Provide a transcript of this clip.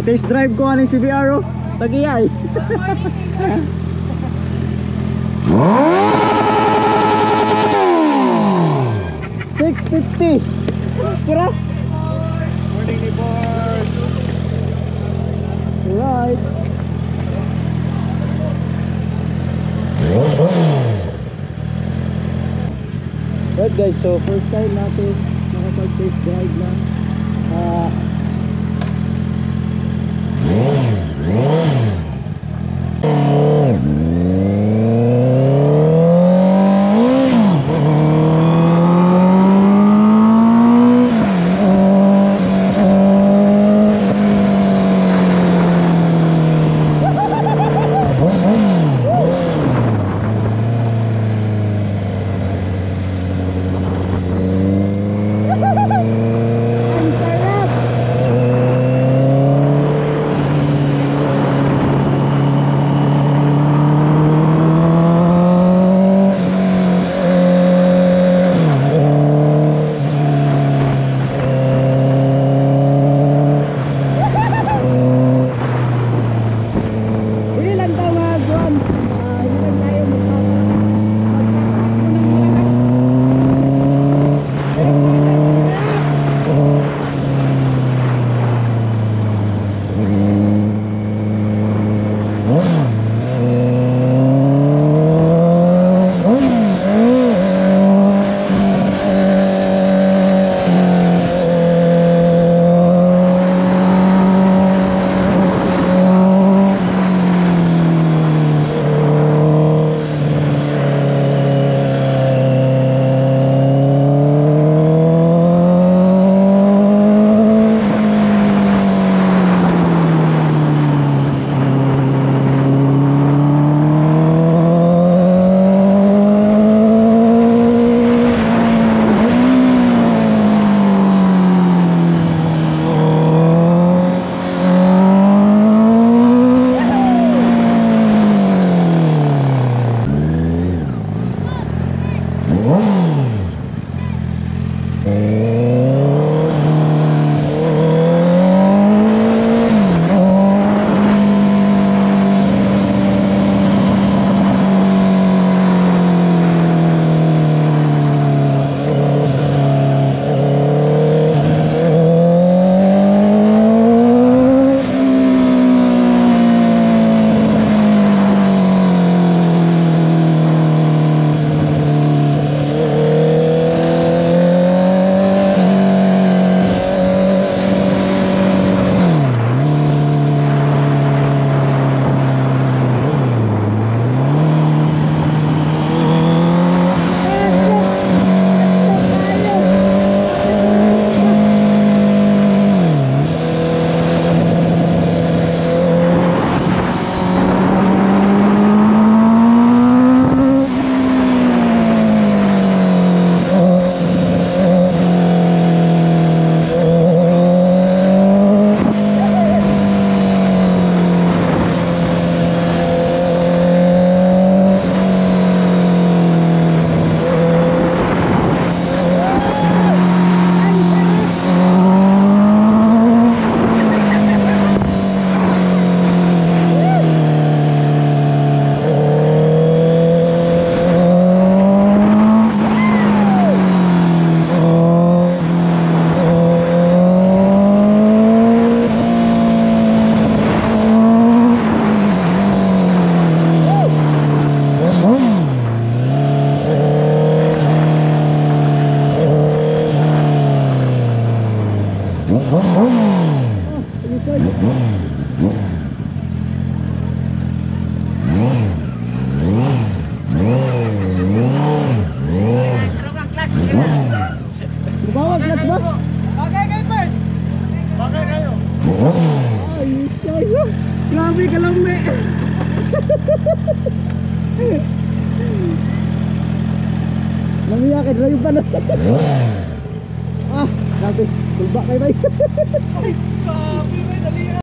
test drive ko aning CBR oh. Tagiyay. 650. Kira? Morning ni boys. Right. Right guys, so first time natin nakapag-test drive na bawag clutch ba? Bagay kayo, Perds! Bagay kayo! Ay, sayo! Grabe ka lang, me! Namiya ka, drive pa na! Ah, grabe! Tulba kayo ba? Ay, grabe, may dali